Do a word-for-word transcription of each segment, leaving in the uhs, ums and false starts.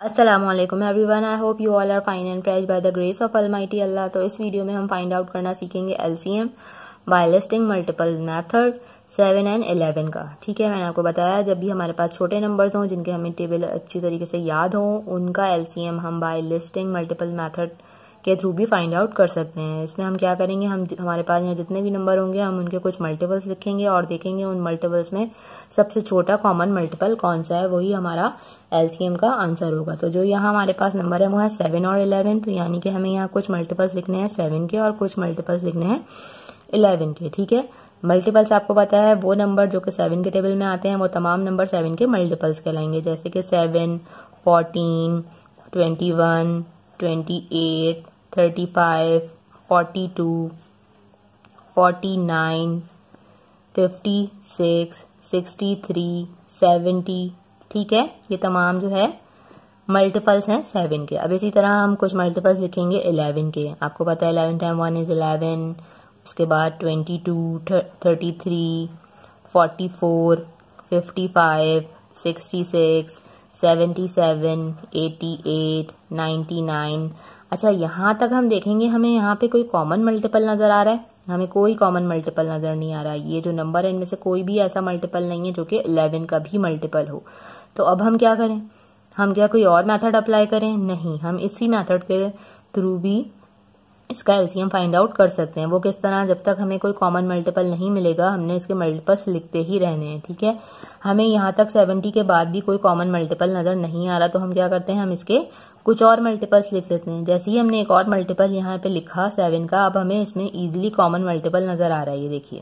अस्सलामुअलैकुम everyone, I hope you all are fine and praise by the grace of almighty Allah. तो इस video में हम फाइंड आउट करना सीखेंगे LCM by listing multiple method seven and eleven का। ठीक है, मैंने आपको बताया जब भी हमारे पास छोटे नंबर्स हों जिनके हमें टेबल अच्छी तरीके से याद हो, उनका एलसीएम हम बाय लिस्टिंग मल्टीपल मेथड के थ्रू भी फाइंड आउट कर सकते हैं। इसमें हम क्या करेंगे, हम हमारे पास यहाँ जितने भी नंबर होंगे हम उनके कुछ मल्टीपल्स लिखेंगे और देखेंगे उन मल्टीपल्स में सबसे छोटा कॉमन मल्टीपल कौन सा है, वही हमारा एलसीएम का आंसर होगा। तो जो यहाँ हमारे पास नंबर है वो है सेवन और इलेवन, तो यानी कि हमें यहाँ कुछ मल्टीपल्स लिखने हैं सेवन के और कुछ मल्टीपल्स लिखने हैं इलेवन के। ठीक है, मल्टीपल्स आपको पता है वो नंबर जो कि सेवन के टेबल में आते हैं वो तमाम नंबर सेवन के मल्टीपल्स कहलाएंगे, जैसे कि seven, fourteen, twenty one, twenty eight, thirty five, forty two, forty nine, fifty six, sixty three, seventy. ठीक है, ये तमाम जो है मल्टीपल्स हैं सेवन के। अब इसी तरह हम कुछ मल्टीपल्स लिखेंगे इलेवन के। आपको पता है eleven time one is eleven, उसके बाद twenty two, thirty three, forty four, fifty five, sixty six, seventy seven, eighty eight, ninety nine. अच्छा, यहाँ तक हम देखेंगे हमें यहाँ पे कोई कॉमन मल्टीपल नजर आ रहा है? हमें कोई कॉमन मल्टीपल नजर नहीं आ रहा है। ये जो नंबर है इनमें से कोई भी ऐसा मल्टीपल नहीं है जो कि इलेवन का भी मल्टीपल हो। तो अब हम क्या करें, हम क्या कोई और मेथड अप्लाई करें? नहीं, हम इसी मेथड के थ्रू भी इसका एलसीएम फाइंड आउट कर सकते हैं। वो किस तरह, जब तक हमें कोई कॉमन मल्टीपल नहीं मिलेगा हमने इसके मल्टीपल्स लिखते ही रहने हैं। ठीक है, हमें यहाँ तक सेवेंटी के बाद भी कोई कॉमन मल्टीपल नजर नहीं आ रहा, तो हम क्या करते हैं, हम इसके कुछ और मल्टीपल्स लिख लेते हैं। जैसे ही हमने एक और मल्टीपल यहाँ पे लिखा सेवन का, अब हमें इसमें इजिली कॉमन मल्टीपल नजर आ रहा है। ये देखिए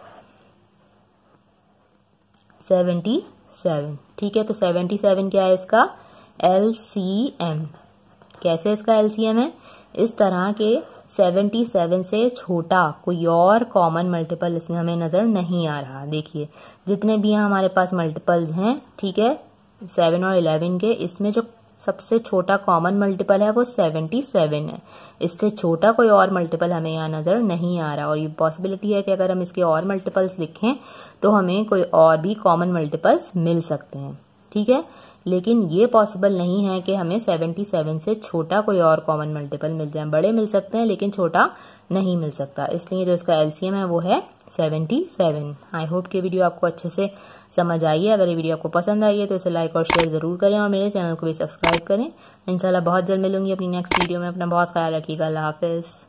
सेवेंटी सेवन। ठीक है, तो सेवेंटी सेवन क्या है इसका एलसीएम। कैसे इसका एलसीएम है? इस तरह के सेवेंटी सेवन से छोटा कोई और कॉमन मल्टीपल इसमें हमें नजर नहीं आ रहा। देखिए जितने भी यहाँ हमारे पास मल्टीपल्स हैं, ठीक है, सेवन और इलेवन के, इसमें जो सबसे छोटा कॉमन मल्टीपल है वो सेवेंटी सेवन है। इससे छोटा कोई और मल्टीपल हमें यहाँ नजर नहीं आ रहा, और ये पॉसिबिलिटी है कि अगर हम इसके और मल्टीपल्स लिखें तो हमें कोई और भी कॉमन मल्टीपल्स मिल सकते हैं। ठीक है, लेकिन ये पॉसिबल नहीं है कि हमें सेवेंटी सेवन से छोटा कोई और कॉमन मल्टीपल मिल जाए। बड़े मिल सकते हैं लेकिन छोटा नहीं मिल सकता, इसलिए जो इसका एलसीएम है वो है सेवेंटी सेवन। आई होप कि वीडियो आपको अच्छे से समझ आई है। अगर ये वीडियो आपको पसंद आई है तो इसे लाइक और शेयर जरूर करें और मेरे चैनल को भी सब्सक्राइब करें। इंशाल्लाह बहुत जल्द मिलूंगी अपनी नेक्स्ट वीडियो में। अपना बहुत ख्याल रखिएगा। अल्लाह हाफिज।